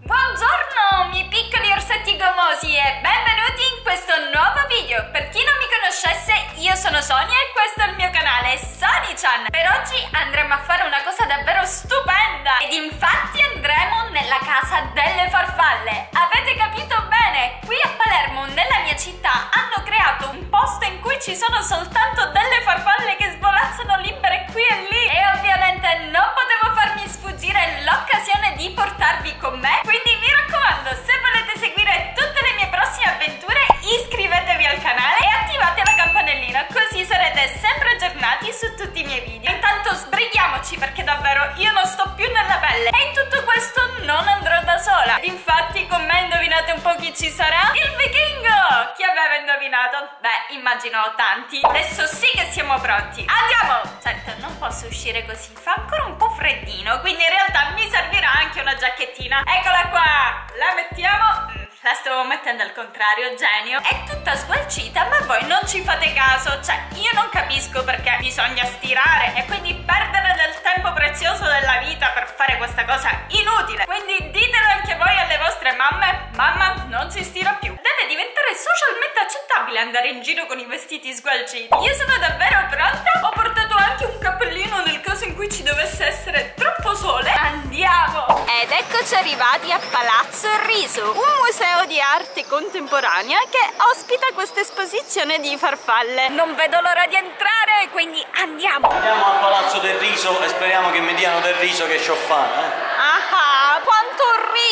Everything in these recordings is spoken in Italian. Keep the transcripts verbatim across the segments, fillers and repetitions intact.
Buongiorno miei piccoli orsetti gommosi e benvenuti in questo nuovo video. Per chi non mi conoscesse, io sono Sonia e questo è il mio canale Soni-chan. Per oggi andremo a fare una cosa davvero stupenda ed infatti andremo nella casa delle farfalle. Avete capito bene? Qui a Palermo, nella mia città, hanno creato un posto in cui ci sono soltanto delle farfalle che svolazzano libere qui e lì e ovviamente non potevo farmi sfuggire l'occasione di portarvi con me. Quindi mi raccomando, se volete seguire tutte le mie prossime avventure, iscrivetevi al canale e attivate la campanellina, così sarete sempre aggiornati su tutti i miei video. Intanto sbrighiamoci perché davvero io non sto più nella pelle e in tutto questo non andrò da sola. Ed infatti con me indovinate un po' chi ci sarà? Il vichingo! Chi aveva indovinato? Beh, immagino tanti. Adesso sì che siamo pronti. Andiamo! Certo, non posso uscire così, fa ancora un po' freddino, quindi in realtà mi servirà anche una giacchettina. Eccola qua! La mettiamo... La stavo mettendo al contrario, genio. È tutta sgualcita, ma voi non ci fate caso. Cioè, io non capisco perché bisogna stirare e quindi perdere del tempo prezioso della vita per fare questa cosa inutile. Quindi ditelo anche voi alle vostre mamme: mamma, non si stira più. Deve diventare socialmente accettabile andare in giro con i vestiti sgualciti. Io sono davvero pronta. Ho portato anche un cappellino nel caso in cui ci dovesse essere troppo sole. Andiamo! Ed eccoci arrivati a Palazzo Il Riso, un museo di arte contemporanea che ospita questa esposizione di farfalle. Non vedo l'ora di entrare, quindi andiamo! Andiamo al Palazzo del Riso e speriamo che mi diano del riso che c'ho fame, eh? Ah, quanto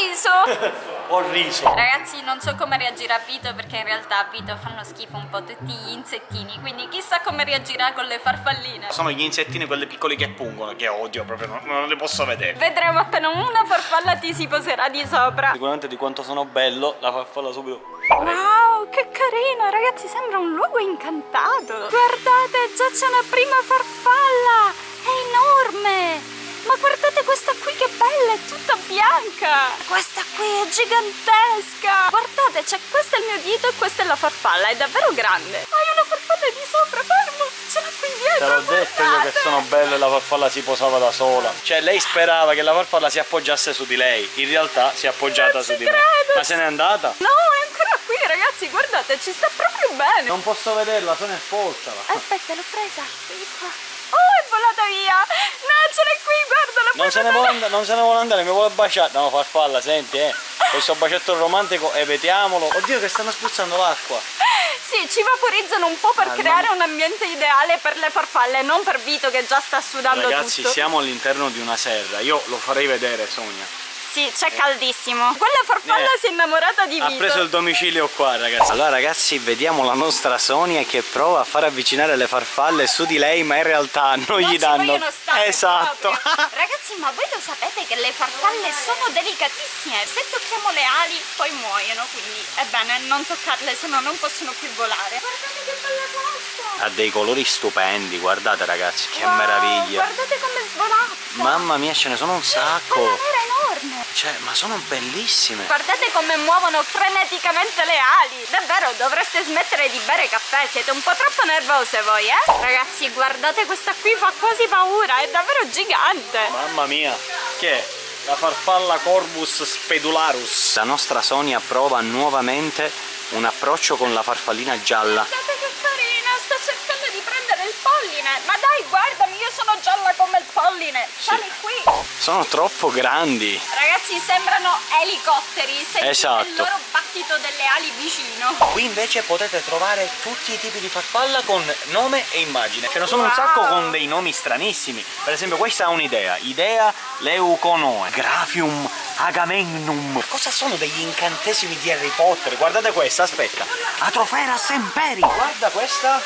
riso! Ho riso! Ragazzi, non so come reagirà Vito perché in realtà a Vito fanno schifo un po' tutti gli insettini, quindi chissà come reagirà con le farfalline. Sono gli insettini quelli piccoli che pungono, che odio proprio, non, non li posso vedere. Vedremo appena una farfalla ti si poserà di sopra. Sicuramente di quanto sono bello, la farfalla subito. Wow, che carino, ragazzi, sembra un luogo incantato. Guardate, già c'è una prima farfalla, è enorme. Ma guardate questa qui che bella, è tutta bianca. Questa qui è gigantesca. Guardate, cioè questo è il mio dito e questa è la farfalla, è davvero grande. Hai una farfalla di sopra, fermo, ce l'ha qui dietro. Te l'ho detto io che sono bello e la farfalla si posava da sola. Cioè lei sperava che la farfalla si appoggiasse su di lei, in realtà si è appoggiata su di me. Ma se n'è andata? No, è ancora qui, ragazzi, guardate, ci sta proprio bene. Non posso vederla, sono esposta. Aspetta, l'ho presa, vedi qua. Oh, è volata via! No, ce l'hai qui, guarda, la non se, ne vuole andare, non se ne vuole andare, mi vuole baciare. No, farfalla, senti, eh. Questo bacetto romantico, evitiamolo. Oddio, che stanno spruzzando l'acqua. Sì, ci vaporizzaano un po' per Almeno. creare un ambiente ideale per le farfalle, non per Vito che già sta sudando. Ragazzi, tutto. siamo all'interno di una serra. Io lo farei vedere, Sonia. Sì, c'è caldissimo. Quella farfalla Eh, si è innamorata di Vito. Ha preso il domicilio qua, ragazzi. Allora, ragazzi, vediamo la nostra Sonia che prova a far avvicinare le farfalle su di lei, ma in realtà non, non gli ci danno. vogliono stare Esatto. proprio. Ragazzi, ma voi lo sapete che le farfalle sono delicatissime? Se tocchiamo le ali poi muoiono, quindi è bene non toccarle, se no non possono più volare. Guardate che bella questa! Ha dei colori stupendi, guardate, ragazzi, che Wow, meraviglia. Guardate come svolazza! Mamma mia, ce ne sono un sacco. Quella nera enorme! Cioè, ma sono bellissime. Guardate come muovono freneticamente le ali. Davvero, dovreste smettere di bere caffè. Siete un po' troppo nervose voi, eh? Ragazzi, guardate questa qui, fa quasi paura. È davvero gigante. Mamma mia, che è? La farfalla Corvus spedularus. La nostra Sonia prova nuovamente un approccio con la farfallina gialla. Guardate che carina, sta cercando di prendere il polline. Ma dai, guardami, io sono gialla come il polline. Sali Sì. qui. Sono troppo grandi. Ragazzi, sembrano elicotteri. Sentite Esatto. il loro battito delle ali vicino. Qui invece potete trovare tutti i tipi di farfalla con nome e immagine. Ce ne sono un Wow. sacco con dei nomi stranissimi. Per esempio questa ha un'idea. Idea Leuconoe, Graphium Agamemnum. Cosa sono degli incantesimi di Harry Potter? Guardate questa, aspetta. Atrofera Semperi. Guarda questa.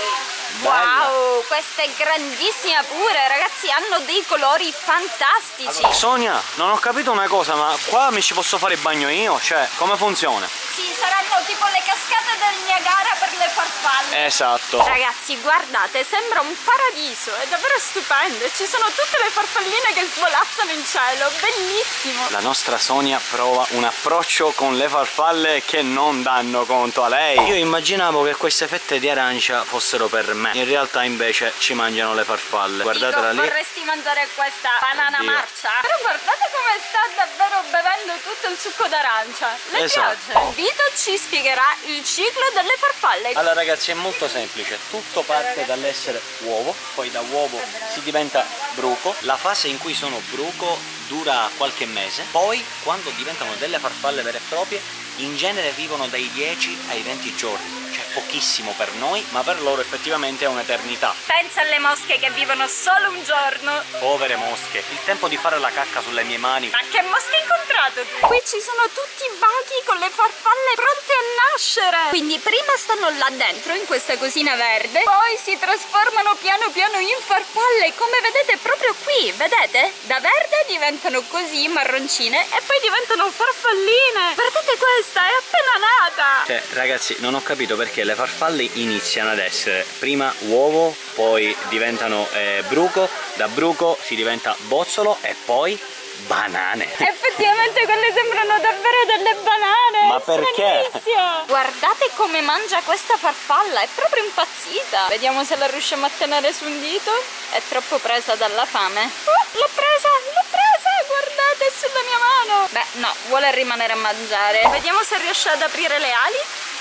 Bella. Wow, questa è grandissima pure, ragazzi, hanno dei colori fantastici. Sonia, non ho capito una cosa, ma qua mi ci posso fare il bagno io? Cioè, come funziona? Sì, saranno tipo le cascate del Niagara per le farfalle. Esatto. Ragazzi, guardate, sembra un paradiso, è davvero stupendo. Ci sono tutte le farfalline che svolazzano in cielo, bellissimo. La nostra Sonia prova un approccio con le farfalle che non danno conto a lei. Io immaginavo che queste fette di arancia fossero per me me. In realtà invece ci mangiano le farfalle. Guardatela lì. Vorresti mangiare questa banana Oddio. marcia? Però guardate come sta davvero bevendo tutto il succo d'arancia. Le Esatto. piace? Vito ci spiegherà il ciclo delle farfalle. Allora ragazzi, è molto semplice. Tutto parte dall'essere uovo, poi da uovo si diventa bruco. La fase in cui sono bruco dura qualche mese. Poi quando diventano delle farfalle vere e proprie, in genere vivono dai dieci ai venti giorni. Cioè pochissimo per noi, ma per loro effettivamente è un'eternità. Pensa alle mosche che vivono solo un giorno. Povere mosche, il tempo di fare la cacca sulle mie mani. Ma che mosche hai incontrato tu? Qui ci sono tutti i bachi con le farfalle pronte a nascere. Quindi prima stanno là dentro in questa cosina verde, poi si trasformano piano piano in farfalle, come vedete proprio qui, vedete? Da verde diventano così marroncine e poi diventano farfalline. Guardate questa, è appena nata. Cioè ragazzi, non ho capito perché le farfalle iniziano ad essere prima uovo, poi diventano eh, bruco, da bruco si diventa bozzolo e poi banane. Effettivamente quelle sembrano davvero delle banane. Ma perché? Guardate come mangia questa farfalla, è proprio impazzita. Vediamo se la riusciamo a tenere su un dito. È troppo presa dalla fame. Uh, l'ho presa, l'ho presa, guardate, è sulla mia mano. Beh no, vuole rimanere a mangiare. Vediamo se riesce ad aprire le ali.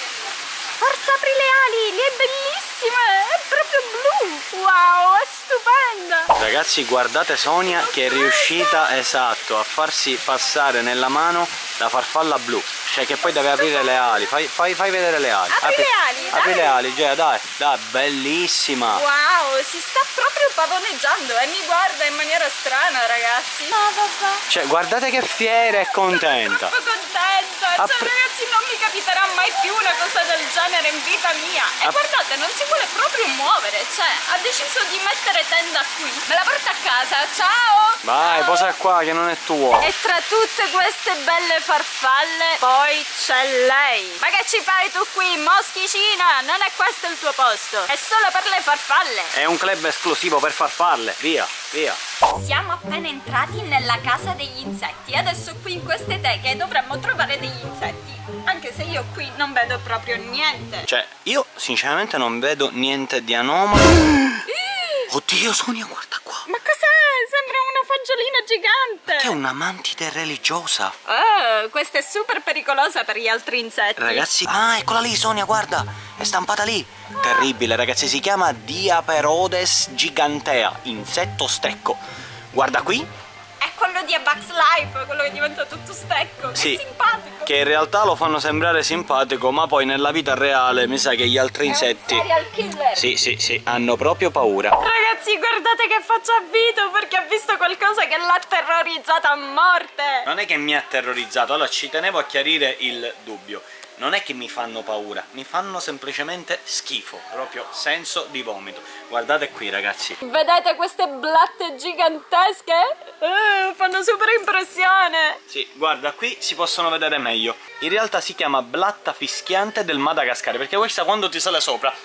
Forza, apri le ali, le è bellissima, è proprio blu. Wow, è stupenda. Ragazzi, guardate Sonia che è riuscita, esatto, a farsi passare nella mano la farfalla blu. Cioè che poi deve aprire le ali. Fai, fai, fai vedere le ali. Apri, apri le ali, Apri dai. le ali, Gea, dai, dai, bellissima. Wow, si sta proprio pavoneggiando e mi guarda in maniera strana, ragazzi. No, vabbè. Cioè, guardate che fiera e contenta. Sono contenta. Cioè, Apri- ragazzi, non mi capiterà mai più una cosa del genere in vita mia. E Ap- guardate, non si vuole proprio muovere. Cioè, ha deciso di mettere tenda qui. Me la porta a casa, ciao. Vai, Ciao. posa qua che non è tuo. E tra tutte queste belle farfalle, poi c'è lei. Ma che ci fai tu qui, moschicina? Non è questo il tuo posto. È solo per le farfalle. È un club esclusivo per farfalle. Via, via. Siamo appena entrati nella casa degli insetti. Adesso qui in queste teche dovremmo trovare degli insetti. Anche se io qui non vedo proprio niente. Cioè, io sinceramente non vedo niente di anomalo. Oddio, Sonia, guarda qua. Ma cos'è? Sembra una fagiolina gigante. Che è una mantide religiosa. Oh, questa è super pericolosa per gli altri insetti. Ragazzi, ah, eccola lì, Sonia, guarda. È stampata lì. Terribile, ragazzi, si chiama Diaperodes gigantea, insetto stecco. Guarda qui. È quello di A Bug's Life, quello che diventa tutto stecco. Sì, È simpatico. che in realtà lo fanno sembrare simpatico, ma poi nella vita reale mi sa che gli altri insetti, È un serial killer. sì, sì, sì, hanno proprio paura. Ragazzi, guardate che faccia a Vito perché ha visto qualcosa che l'ha terrorizzata a morte. Non è che mi ha terrorizzato, allora ci tenevo a chiarire il dubbio. Non è che mi fanno paura, mi fanno semplicemente schifo, proprio senso di vomito. Guardate qui, ragazzi. Vedete queste blatte gigantesche? Uh, fanno super impressione. Sì, guarda, qui si possono vedere meglio. In realtà si chiama blatta fischiante del Madagascar, perché questa quando ti sale sopra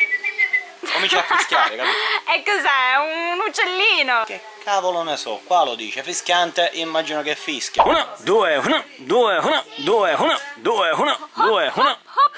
comincia a fischiare, capito? E cos'è? Un uccellino? Che cavolo ne so, qua lo dice, fischiante, immagino che fischia. Uno, due, uno, due, uno, due, uno, due, uno, due, uno.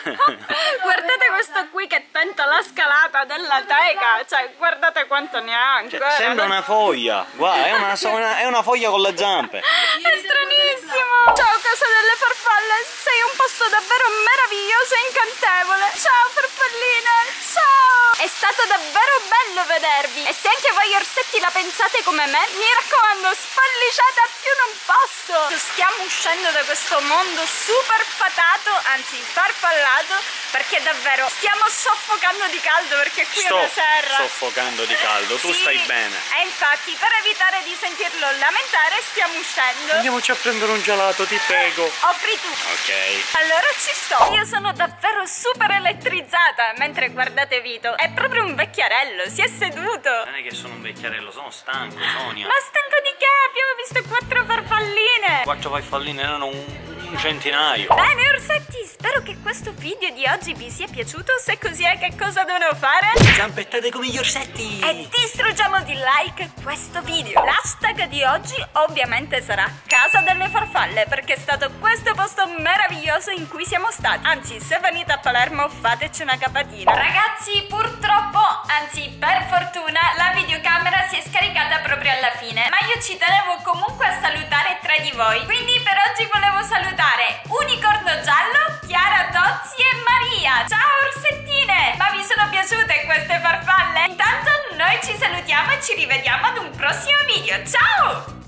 Guardate questo qui che tenta la scalata della teca. Cioè, guardate quanto ne ha ancora. Cioè, sembra una foglia, guarda, è una, una- è una foglia con le zampe. È stranissimo. Ciao casa delle farfalle, sei un posto davvero meraviglioso e incantevole. Ciao farfalline, ciao. È stato davvero bello vedervi. E se anche voi orsetti la pensate come me, mi raccomando, spallicate a più non posso. Stiamo uscendo da questo mondo super fatato, anzi farfallato, perché davvero stiamo soffocando di caldo, perché qui Sto è una serra. soffocando di caldo, tu Sì, stai bene. E infatti per evitare di sentirlo lamentare stiamo uscendo. Andiamoci a prendere un gelato, ti prego. Offri tu. Ok. Allora ci sto. Io sono davvero super elettrizzata. Mentre guardate Vito, è proprio un vecchiarello, si è seduto. Non è che sono un vecchiarello, sono stanco, Sonia. Ma stanco di che? Abbiamo visto quattro farfalline. Quattro farfalline erano un, un un centinaio. Bene orsetti, spero che questo video di oggi vi sia piaciuto. Se così è, che cosa devono fare? Zampettate come gli orsetti! E distruggiamo di like questo video. L'hashtag di oggi ovviamente sarà Casa delle Farfalle, perché è stato questo posto meraviglioso in cui siamo stati. Anzi, se venite a Palermo fateci una capatina. Ragazzi, purtroppo, anzi per fortuna, la videocamera si è scaricata proprio alla fine, ma io ci tenevo comunque a salutare tre di voi. Quindi per oggi volevo salutare Unicorno Giallo, Chiara Tozzi e Maria. Ciao orsettine! Ma vi sono piaciute queste farfalle? Intanto noi ci salutiamo e ci rivediamo ad un prossimo video. Ciao!